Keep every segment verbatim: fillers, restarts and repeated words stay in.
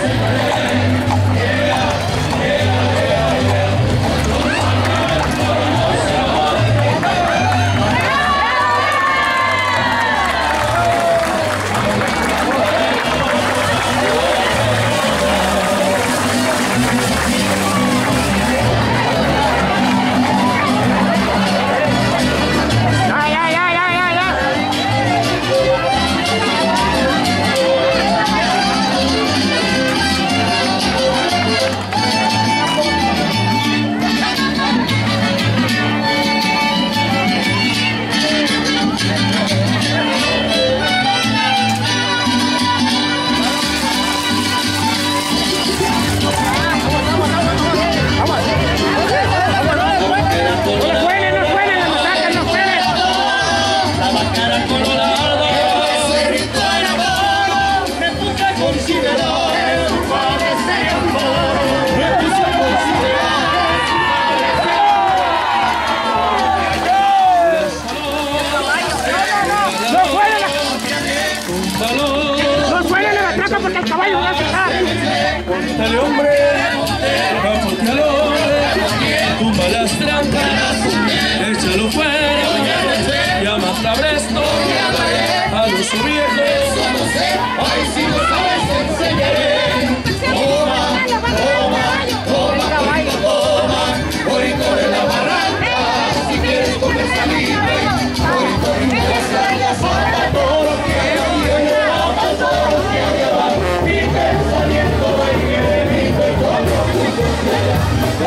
Dale, hombre, apóntalo, tumba las trampas, échalo fuera, llama a Bresto, a los viejos, ay, si lo sabes, enseñaré. Toma, toma, toma, toma, toma, hoy corre la barranca, si quieres comer salida, hoy corre la salida, salta todo lo que hay abajo, salta todo lo que hay abajo, y pensamiento hay que venir, cuando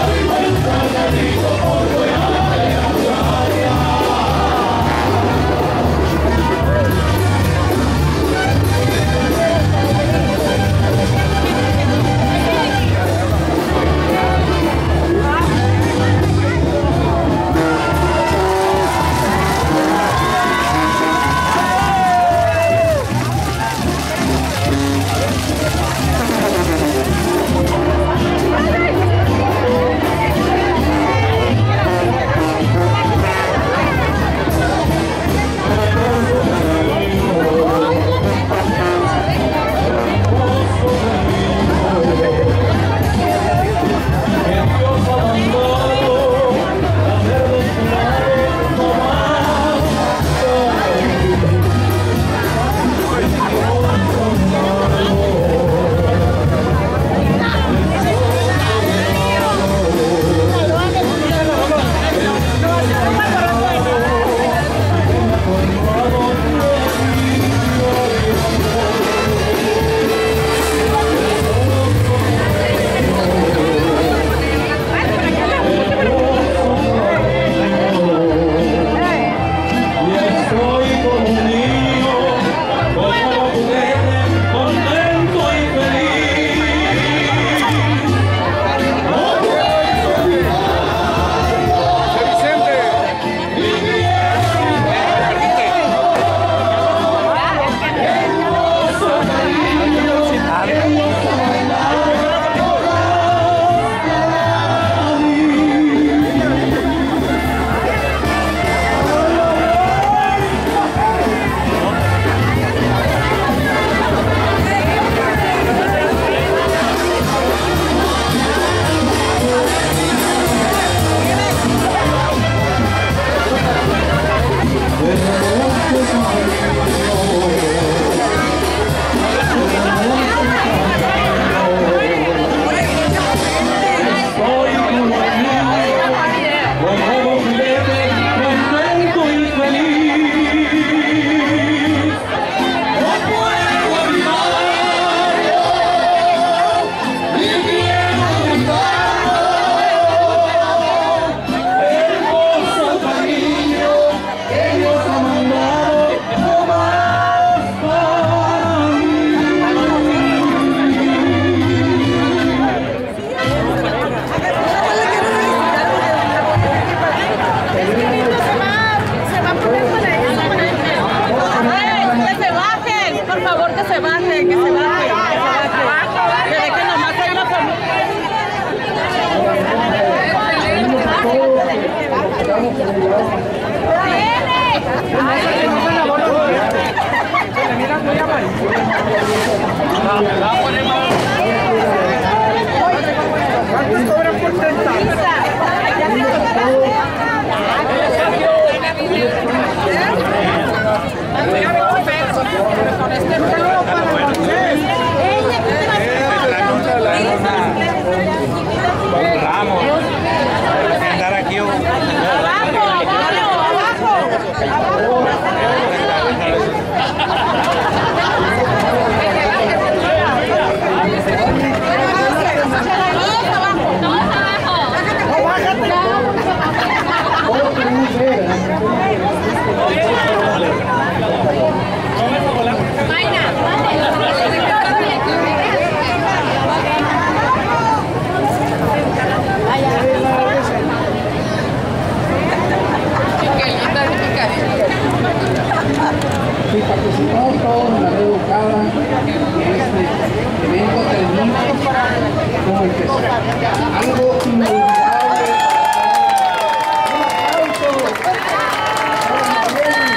Márquez. Algo inolvidable. Un aplauso para Mayeli.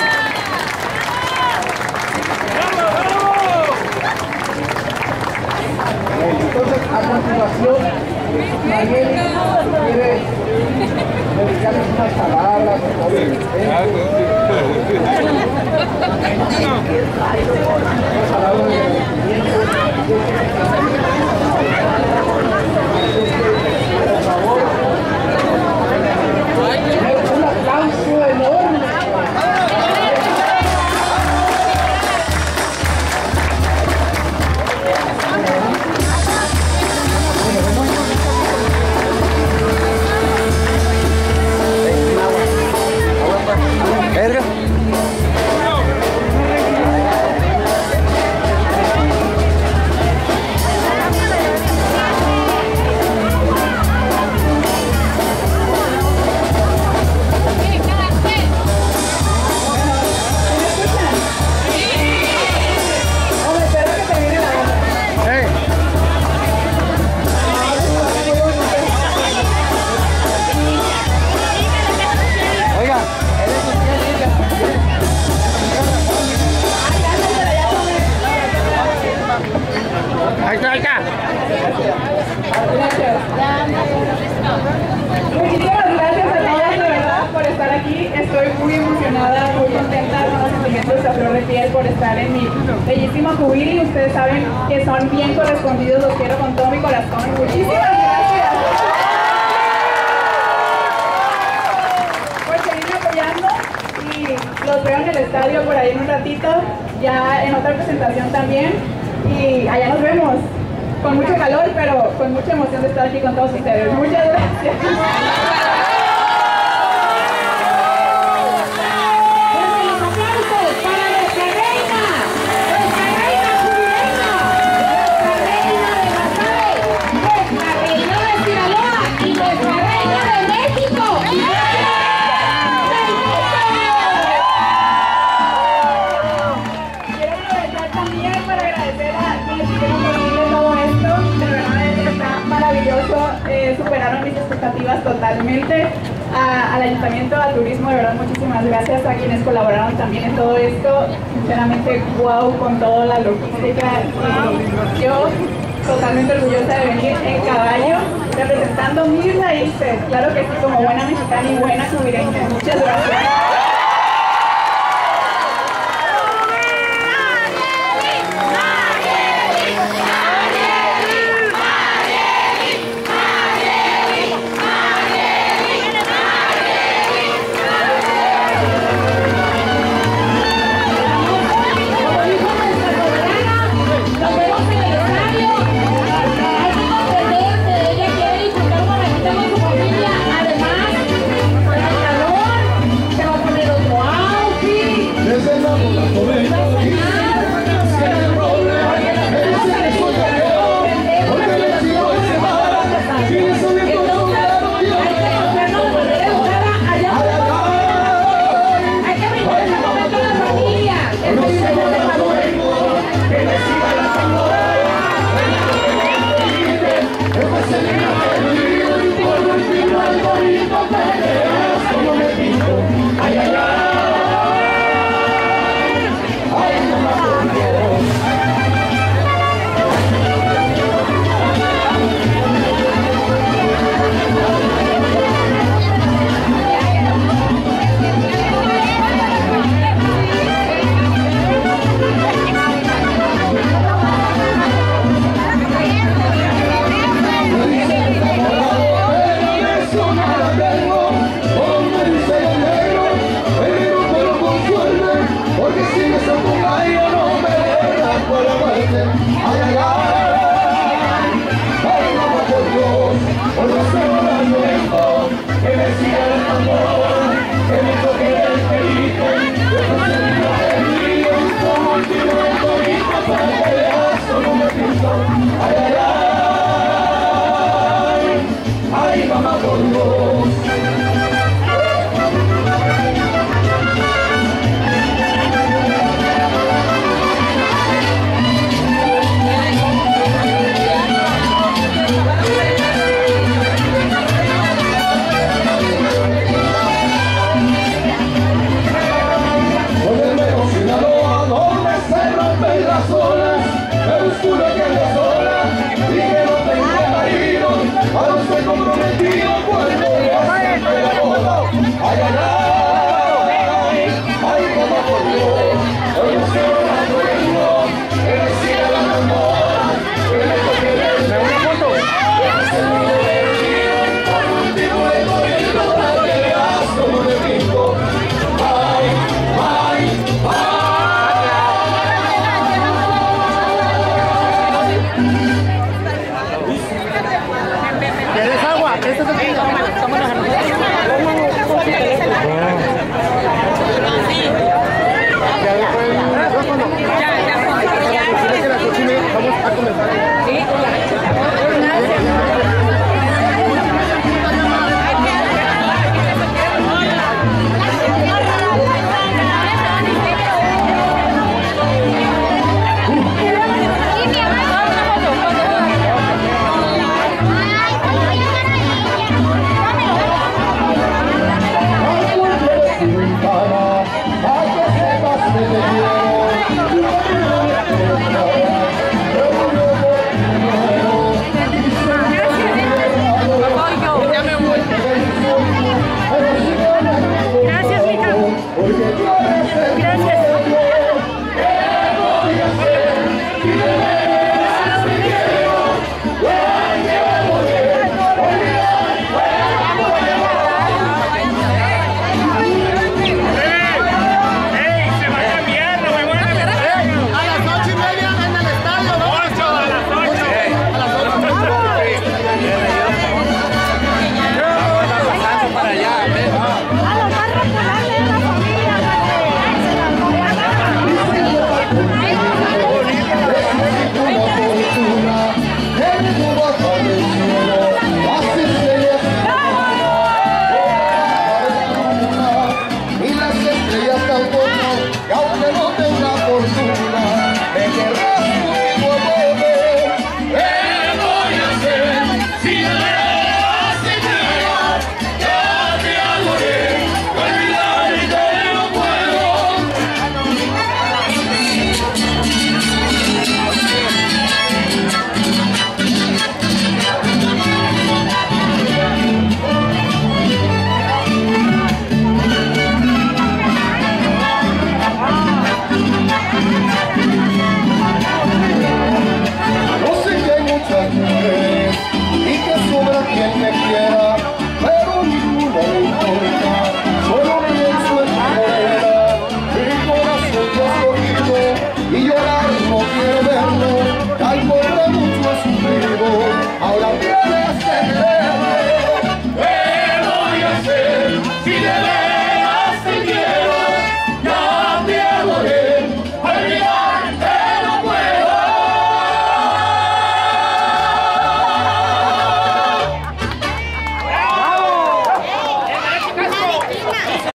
Entonces, a continuación, Mayeli quiere dedicarles unas palabras. Por favor, un aplauso enorme. Verga. Ahí está, ahí está. Gracias. Muchísimas gracias a todos de verdad por estar aquí. Estoy muy emocionada, muy contenta, con los sentimientos a flor de piel por estar en mi bellísima Jubili. Ustedes saben que son bien correspondidos, los quiero con todo mi corazón. Muchísimas gracias por seguirme apoyando y los veo en el estadio por ahí en un ratito, ya en otra presentación también. Y allá nos vemos, con mucho calor, pero con mucha emoción de estar aquí con todos ustedes. Muchas gracias. Eh, superaron mis expectativas totalmente. A, al ayuntamiento, al turismo, de verdad muchísimas gracias a quienes colaboraron también en todo esto. Sinceramente, wow, con toda la logística. Y yo totalmente orgullosa de venir en caballo, representando mis raíces, claro que sí, como buena mexicana y buena jubileña. Muchas gracias. Además, el calor se va a poner vayas sola y que no tenga marido, aún estoy comprometido cuando ya siempre la boda. Ay, ay, ay, ay, como por Dios, hoy no se va a morir, que me siga la mamá, que me toque el dedo. ¿Quieres agua? Este es el que vamos a comenzar. Fortuna, en tu boca.